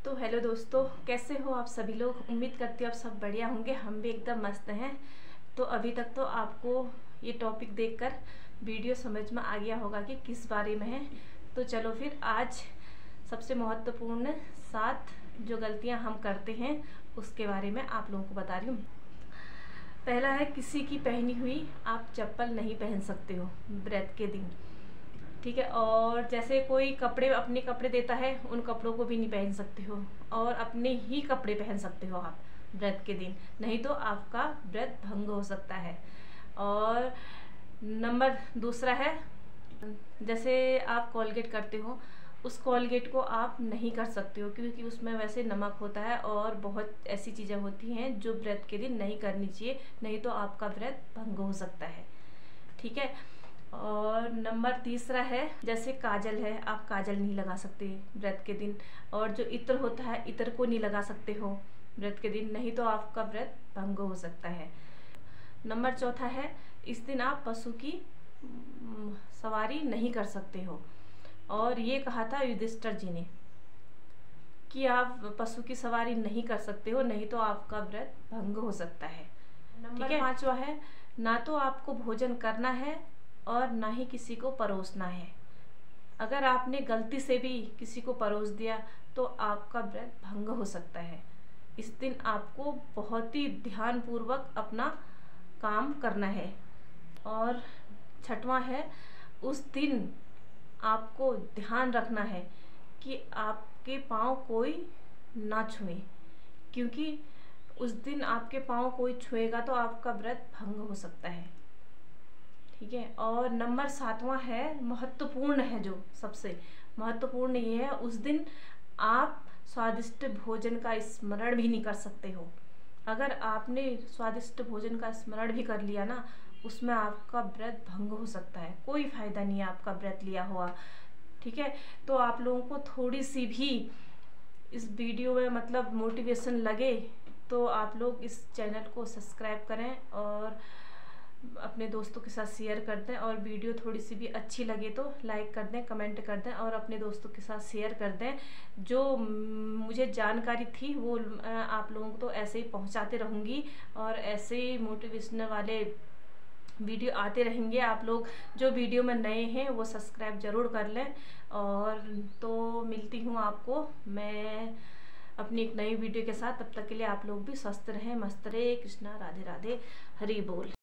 तो हेलो दोस्तों, कैसे हो आप सभी लोग। उम्मीद करती हूँ आप सब बढ़िया होंगे। हम भी एकदम मस्त हैं। तो अभी तक तो आपको ये टॉपिक देखकर वीडियो समझ में आ गया होगा कि किस बारे में है। तो चलो फिर आज सबसे महत्वपूर्ण 7 जो गलतियाँ हम करते हैं उसके बारे में आप लोगों को बता रही हूँ। पहला है, किसी की पहनी हुई आप चप्पल नहीं पहन सकते हो व्रत के दिन। ठीक है। और जैसे कोई अपने कपड़े देता है, उन कपड़ों को भी नहीं पहन सकते हो और अपने ही कपड़े पहन सकते हो आप व्रत के दिन, नहीं तो आपका व्रत भंग हो सकता है। और नंबर दूसरा है, जैसे आप कोलगेट करते हो, उस कोलगेट को आप नहीं कर सकते हो क्योंकि उसमें वैसे नमक होता है और बहुत ऐसी चीज़ें होती हैं जो व्रत के दिन नहीं करनी चाहिए, नहीं तो आपका व्रत भंग हो सकता है। ठीक है। और नंबर तीसरा है, जैसे काजल है, आप काजल नहीं लगा सकते व्रत के दिन। और जो इत्र होता है, इत्र को नहीं लगा सकते हो व्रत के दिन, नहीं तो आपका व्रत भंग हो सकता है। नंबर चौथा है, इस दिन आप पशु की सवारी नहीं कर सकते हो। और ये कहा था युधिष्ठिर जी ने कि आप पशु की सवारी नहीं कर सकते हो, नहीं तो आपका व्रत भंग हो सकता है। नंबर पांचवा है, ना तो आपको भोजन करना है और ना ही किसी को परोसना है। अगर आपने गलती से भी किसी को परोस दिया तो आपका व्रत भंग हो सकता है। इस दिन आपको बहुत ही ध्यानपूर्वक अपना काम करना है। और छठवां है, उस दिन आपको ध्यान रखना है कि आपके पाँव कोई ना छुए, क्योंकि उस दिन आपके पाँव कोई छुएगा तो आपका व्रत भंग हो सकता है। ठीक है। और नंबर 7वां है, महत्वपूर्ण है, जो सबसे महत्वपूर्ण ये है, उस दिन आप स्वादिष्ट भोजन का स्मरण भी नहीं कर सकते हो। अगर आपने स्वादिष्ट भोजन का स्मरण भी कर लिया ना, उसमें आपका व्रत भंग हो सकता है। कोई फायदा नहीं है आपका व्रत लिया हुआ। ठीक है। तो आप लोगों को थोड़ी सी भी इस वीडियो में मतलब मोटिवेशन लगे तो आप लोग इस चैनल को सब्सक्राइब करें और अपने दोस्तों के साथ शेयर कर दें। और वीडियो थोड़ी सी भी अच्छी लगे तो लाइक कर दें, कमेंट कर दें और अपने दोस्तों के साथ शेयर कर दें। जो मुझे जानकारी थी वो आप लोगों को तो ऐसे ही पहुंचाते रहूँगी और ऐसे ही मोटिवेशनल वाले वीडियो आते रहेंगे। आप लोग जो वीडियो में नए हैं वो सब्सक्राइब ज़रूर कर लें। और तो मिलती हूँ आपको मैं अपनी एक नई वीडियो के साथ। तब तक के लिए आप लोग भी स्वस्थ रहें, मस्त रहे। कृष्णा, राधे राधे, हरि बोल।